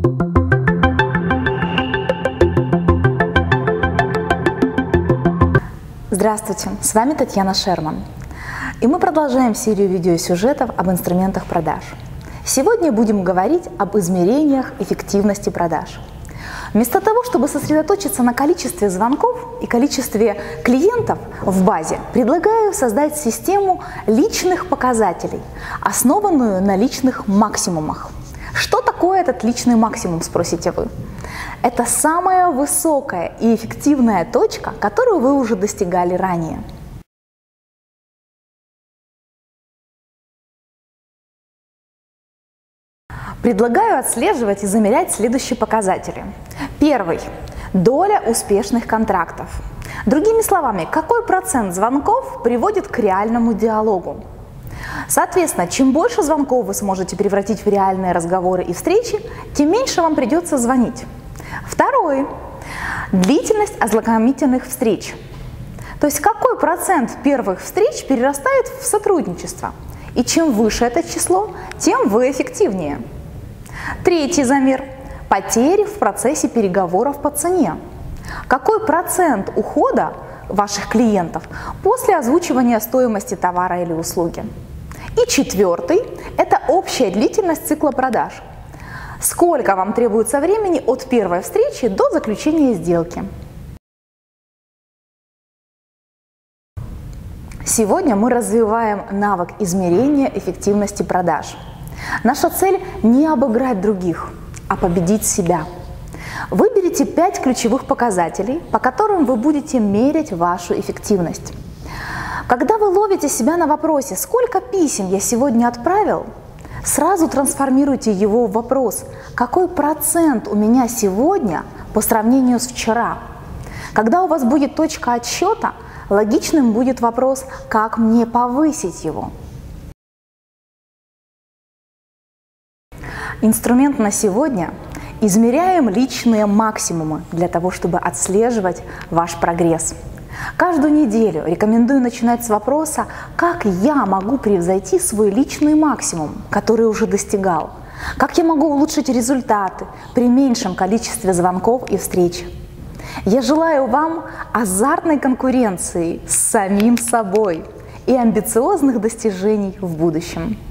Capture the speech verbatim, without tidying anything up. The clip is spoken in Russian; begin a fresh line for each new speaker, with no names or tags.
Здравствуйте, с вами Татьяна Шерман. И мы продолжаем серию видеосюжетов об инструментах продаж. Сегодня будем говорить об измерениях эффективности продаж. Вместо того, чтобы сосредоточиться на количестве звонков и количестве клиентов в базе, предлагаю создать систему личных показателей, основанную на личных максимумах. Что такое этот личный максимум, спросите вы? Это самая высокая и эффективная точка, которую вы уже достигали ранее. Предлагаю отслеживать и замерять следующие показатели. Первый – доля успешных контрактов. Другими словами, какой процент звонков приводит к реальному диалогу? Соответственно, чем больше звонков вы сможете превратить в реальные разговоры и встречи, тем меньше вам придется звонить. Второй – длительность ознакомительных встреч. То есть какой процент первых встреч перерастает в сотрудничество? И чем выше это число, тем вы эффективнее. Третий замер – потери в процессе переговоров по цене. Какой процент ухода ваших клиентов после озвучивания стоимости товара или услуги? И четвертый – это общая длительность цикла продаж. Сколько вам требуется времени от первой встречи до заключения сделки? Сегодня мы развиваем навык измерения эффективности продаж. Наша цель – не обыграть других, а победить себя. Выберите пять ключевых показателей, по которым вы будете мерять вашу эффективность. Когда вы ловите себя на вопросе «Сколько писем я сегодня отправил?», сразу трансформируйте его в вопрос «Какой процент у меня сегодня по сравнению с вчера?». Когда у вас будет точка отсчета, логичным будет вопрос «Как мне повысить его?». Инструмент на сегодня – измеряем личные максимумы для того, чтобы отслеживать ваш прогресс. Каждую неделю рекомендую начинать с вопроса, как я могу превзойти свой личный максимум, который уже достигал, как я могу улучшить результаты при меньшем количестве звонков и встреч. Я желаю вам азартной конкуренции с самим собой и амбициозных достижений в будущем.